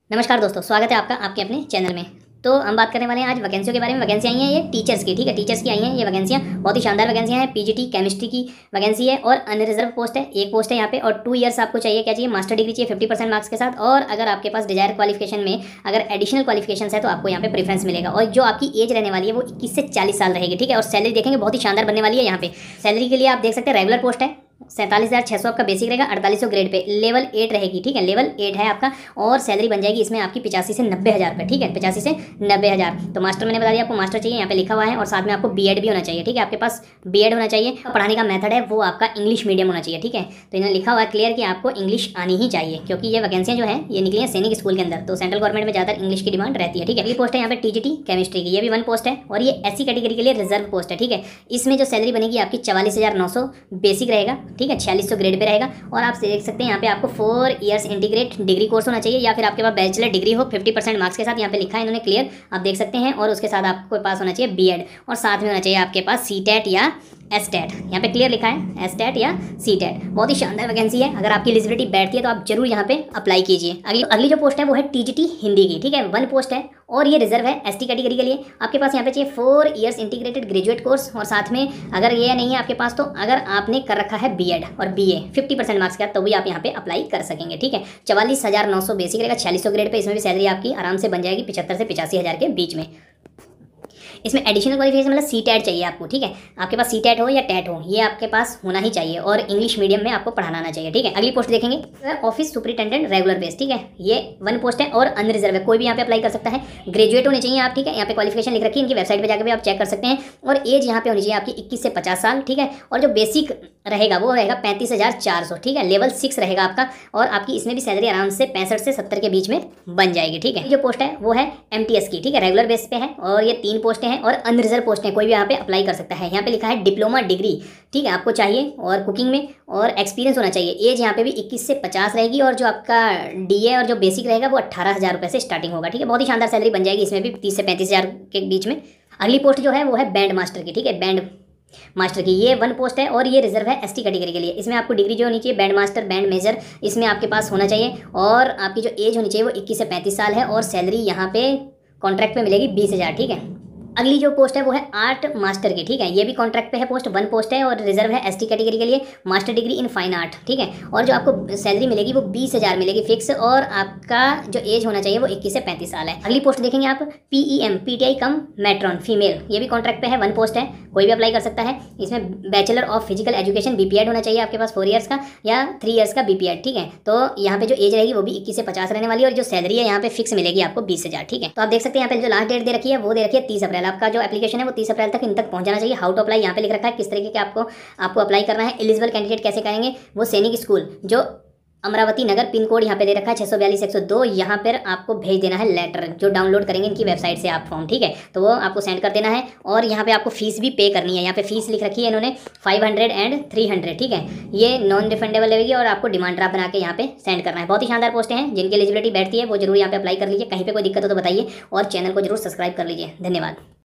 नमस्कार दोस्तों, स्वागत है आपका आपके अपने चैनल में। तो हम बात करने वाले हैं आज वैकेंसियों के बारे में। वैकेंसी आई हैं ये टीचर्स की, ठीक है, टीचर्स की आई हैं ये वैकेंसियाँ। बहुत ही शानदार वैकेंसियाँ हैं। पीजीटी केमिस्ट्री की वैकेंसी है और अनरिजर्व पोस्ट है, एक पोस्ट है यहाँ पे। और 2 इयर्स आपको चाहिए, क्या चाहिए, मास्टर डिग्री चाहिए 50% मार्क्स के साथ। और अगर आपके पास डिजायर क्वालिफिकेशन में अगर एडिशनल क्वालिफिकेशन है तो आपको यहाँ पे प्रेफरेंस मिलेगा। और जो आपकी एज रहने वाली है वो 21 से 40 साल रहेगी, ठीक है। और सैलरी देखेंगे बहुत ही शानदार बनने वाली है। यहाँ पे सैलरी के लिए आप देख सकते हैं रेगुलर पोस्ट है 47,600 आपका बेसिक रहेगा, 4800 ग्रेड पे, लेवल 8 रहेगी, ठीक है, लेवल 8 है आपका। और सैलरी बन जाएगी इसमें आपकी 85 से 90,000 रुपये, ठीक है, 85 से 90,000। तो मास्टर मैंने बता दिया आपको, मास्टर चाहिए, यहाँ पे लिखा हुआ है। और साथ में आपको बीएड भी होना चाहिए, ठीक है, आपके पास बीएड होना चाहिए। पढ़ाने का मेथड है वो आपका इंग्लिश मीडियम होना चाहिए, ठीक है। तो इन्होंने लिखा हुआ है क्लियर कि आपको इंग्लिश आनी ही चाहिए, क्योंकि ये वैकेंसियाँ जो है ये निकली है सैनिक स्कूल के अंदर। तो सेंट्रल गवर्नमेंट में ज़्यादातर इंग्लिश की डिमांड रहती है, ठीक है। ये पोस्ट है यहाँ पे टीजीटी केमिस्ट्री की, ये भी 1 पोस्ट है। और ये एससी कैटेगरी के लिए रिजर्व पोस्ट है, ठीक है। इसमें जो सैलरी बनेगी आपकी 44,900 बेसिक रहेगा, ठीक है, 4600 ग्रेड पे रहेगा। और आप देख सकते हैं यहाँ पे आपको 4 इयर्स इंटीग्रेट डिग्री कोर्स होना चाहिए, या फिर आपके पास बैचलर डिग्री हो 50% मार्क्स के साथ। यहाँ पे लिखा है इन्होंने क्लियर, आप देख सकते हैं। और उसके साथ आपको पास होना चाहिए बीएड, और साथ में होना चाहिए आपके पास सीटेट या एसटेट। यहाँ पे क्लियर लिखा है एसटेट या सीटेट। बहुत ही शानदार वैकेंसी है। अगर आपकी एलिजिबिलिटी बैठती है तो आप जरूर यहाँ पे अप्लाई कीजिए। अगली जो पोस्ट है वो है टीजीटी हिंदी की, ठीक है, 1 पोस्ट है। और ये रिजर्व है एसटी कैटेगरी के लिए। आपके पास यहाँ पे चाहिए 4 इयर्स इंटीग्रेटेड ग्रेजुएट कोर्स। और साथ में अगर ये नहीं है आपके पास, तो अगर आपने कर रखा है बीएड और बीए 50% मार्क्स का, तो भी आप यहाँ पे अप्लाई कर सकेंगे, ठीक है। 44,900 बेसिक रहेगा, 4600 ग्रेड पे। इसमें भी सैलरी आपकी आराम से बन जाएगी 75 से 85,000 के बीच में। इसमें एडिशनल क्वालिफिकेशन मतलब सीटेट चाहिए आपको, ठीक है। आपके पास सीटेट हो या टेट हो, ये आपके पास होना ही चाहिए। और इंग्लिश मीडियम में आपको पढ़ाना आना चाहिए, ठीक है। अगली पोस्ट देखेंगे ऑफिस सुपरिटेंडेंट रेगुलर बेस, ठीक है। ये 1 पोस्ट है और अनरिजर्व है, कोई भी यहाँ पे अप्लाई कर सकता है। ग्रेजुएट होने चाहिए आप, ठीक है। यहाँ पे क्वालिफिकेशन लिख रखी है इनकी वेबसाइट पर जाकर भी आप चेक कर सकते हैं। और एज यहाँ पे होनी चाहिए आपकी 21 से 50 साल, ठीक है। और जो बेसिक रहेगा वो रहेगा 35,400, ठीक है, लेवल 6 रहेगा आपका। और आपकी इसमें भी सैलरी आराम से 65 से 70 के बीच में बन जाएगी, ठीक है। जो पोस्ट है वो है एमटीएस की, ठीक है, रेगुलर बेस पे है। और ये 3 पोस्टें हैं और अनरिजर्व पोस्ट है, कोई भी यहाँ पे अप्लाई कर सकता है। यहाँ पे लिखा है डिप्लोमा डिग्री, ठीक है, आपको चाहिए। और कुकिंग में और एक्सपीरियंस होना चाहिए। एज यहाँ पे भी 21 से 50 रहेगी। और जो आपका डीए और जो बेसिक रहेगा वो 18,000 रुपये से स्टार्टिंग होगा, ठीक है। बहुत ही शानदार सैलरी बन जाएगी इसमें भी 30 से 35,000 के बीच में। अगली पोस्ट जो है वो है बैंड मास्टर की, ठीक है, बैंड मास्टर की। ये 1 पोस्ट है और ये रिजर्व है एसटी कैटेगरी के लिए। इसमें आपको डिग्री जो होनी चाहिए बैंड मास्टर बैंड मेजर, इसमें आपके पास होना चाहिए। और आपकी जो एज होनी चाहिए वो 21 से 35 साल है। और सैलरी यहाँ पे कॉन्ट्रैक्ट पे मिलेगी 20,000, ठीक है। अगली जो पोस्ट है वो है आर्ट मास्टर की, ठीक है। ये भी कॉन्ट्रैक्ट पे है पोस्ट, 1 पोस्ट है और रिजर्व है एसटी कैटेगरी के लिए, master degree in fine art, ठीक है। और जो आपको सैलरी मिलेगी वो 20,000 मिलेगी फिक्स। और आपका जो एज होना चाहिए वो 21 से 35 साल है। अगली पोस्ट देखेंगे आप PEM PTI cum matron female, ये भी कॉन्ट्रैक्ट पे है, 1 पोस्ट है, कोई भी अप्लाई कर सकता है। इसमें bachelor of physical education BPEd होना चाहिए आपके पास 4 इयर्स का या 3 इयर्स का बीपीएड, ठीक है। तो यहाँ पे जो एज रहेगी वो भी 21 से 50 रहने वाली है। और जो सैलरी है यहाँ पे फिक्स मिलेगी आपको 20,000, ठीक है। तो आप देख सकते हैं यहाँ पे जो लास्ट डेट दे रखी है वो दे रखी है 30 अप्रैल। आपका जो एप्लीकेशन है वो 30 अप्रैल तक इन तक पहुंच जाना चाहिए। हाउ टू अप्लाई यहाँ पे लिख रखा है, किस तरीके के आपको अप्लाई करना है। एलिजिबल कैंडिडेट कैसे करेंगे, वो सैनिक स्कूल जो अमरावती नगर, पिन कोड यहाँ पे दे रखा है 642-102। यहाँ पर आपको भेज देना है लेटर, जो डाउनलोड करेंगे इनकी वेबसाइट से आप फॉर्म, ठीक है। तो वो आपको सेंड कर देना है। और यहाँ पे आपको फीस भी पे करनी है। यहाँ पे फीस लिख रखी है इन्होंने 500 एंड 300, ठीक है। ये नॉन रिफंडेबल रहेगी। और आपको डिमांड ड्राफ्ट बना के यहाँ पे सेंड करना है। बहुत ही शानदार पोस्टें हैं, जिनकी एलिजिबिलिटी बैठती है वो जरूर यहाँ पे अप्लाई कर लीजिए। कहीं पे कोई दिक्कत हो तो बताइए। और चैनल को जरूर सब्सक्राइब कर लीजिए। धन्यवाद।